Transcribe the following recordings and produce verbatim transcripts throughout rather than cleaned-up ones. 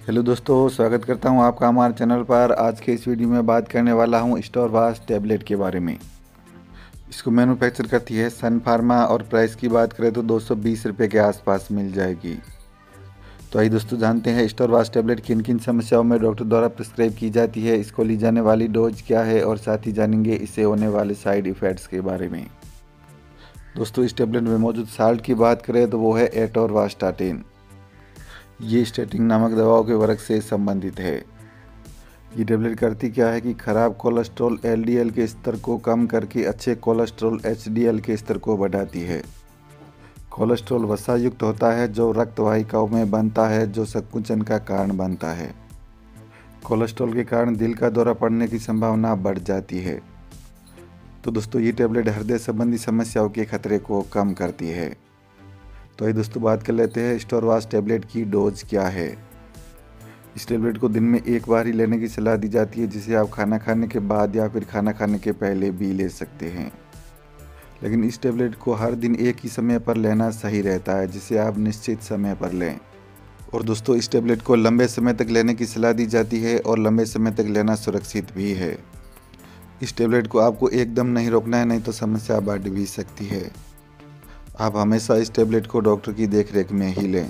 Hello दोस्तों, स्वागत करता हूं आपका हमारे चैनल पर। आज के इस वीडियो में बात करने वाला हूं स्टारवास्ट टैबलेट के बारे में। इसको मैन्युफैक्चर करती है सन फार्मा और प्राइस की बात करें तो दो सौ बीस रुपये के आसपास मिल जाएगी। तो आइए दोस्तों जानते हैं स्टारवास्ट टैबलेट किन किन समस्याओं में डॉक्टर द्वारा प्रिस्क्राइब की जाती है, इसको ली जाने वाली डोज क्या है और साथ ही जानेंगे इससे होने वाले साइड इफ़ेक्ट्स के बारे में। दोस्तों इस टैबलेट में मौजूद साल्ट की बात करें तो वो है एटोरवास्टाटिन। ये स्टेटिन नामक दवाओं के वर्ग से संबंधित है। ये टैबलेट करती क्या है कि खराब कोलेस्ट्रॉल एल डी एल के स्तर को कम करके अच्छे कोलेस्ट्रॉल एच डी एल के स्तर को बढ़ाती है। कोलेस्ट्रॉल वसा युक्त होता है जो रक्त वाहिकाओं में बनता है, जो संकुचन का कारण बनता है। कोलेस्ट्रॉल के कारण दिल का दौरा पड़ने की संभावना बढ़ जाती है। तो दोस्तों ये टैबलेट हृदय संबंधी समस्याओं के खतरे को कम करती है। तो ये दोस्तों बात कर लेते हैं स्टारवास्ट टैबलेट की डोज क्या है। इस टैबलेट को दिन में एक बार ही लेने की सलाह दी जाती है, जिसे आप खाना खाने के बाद या फिर खाना खाने के पहले भी ले सकते हैं। लेकिन इस टैबलेट को हर दिन एक ही समय पर लेना सही रहता है, जिसे आप निश्चित समय पर लें। और दोस्तों इस टैबलेट को लंबे समय तक लेने की सलाह दी जाती है और लंबे समय तक लेना सुरक्षित भी है। इस टैबलेट को आपको एकदम नहीं रोकना है, नहीं तो समस्या बढ़ भी सकती है। आप हमेशा इस टैबलेट को डॉक्टर की देखरेख में ही लें।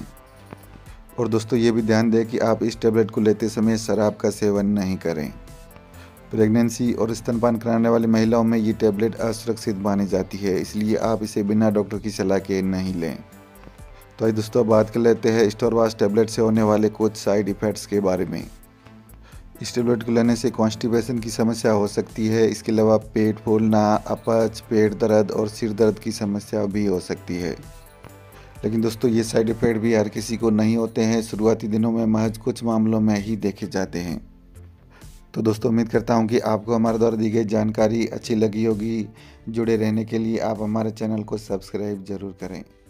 और दोस्तों ये भी ध्यान दें कि आप इस टैबलेट को लेते समय शराब का सेवन नहीं करें। प्रेगनेंसी और स्तनपान कराने वाली महिलाओं में ये टैबलेट असुरक्षित मानी जाती है, इसलिए आप इसे बिना डॉक्टर की सलाह के नहीं लें। तो आइए दोस्तों बात कर लेते हैं स्टारवास्ट टैबलेट से होने वाले कुछ साइड इफ़ेक्ट्स के बारे में। इस टैबलेट को लेने से कॉन्स्टिपेशन की समस्या हो सकती है। इसके अलावा पेट फूलना, अपच, पेट दर्द और सिर दर्द की समस्या भी हो सकती है। लेकिन दोस्तों ये साइड इफ़ेक्ट भी हर किसी को नहीं होते हैं, शुरुआती दिनों में महज कुछ मामलों में ही देखे जाते हैं। तो दोस्तों उम्मीद करता हूँ कि आपको हमारे द्वारा दी गई जानकारी अच्छी लगी होगी। जुड़े रहने के लिए आप हमारे चैनल को सब्सक्राइब ज़रूर करें।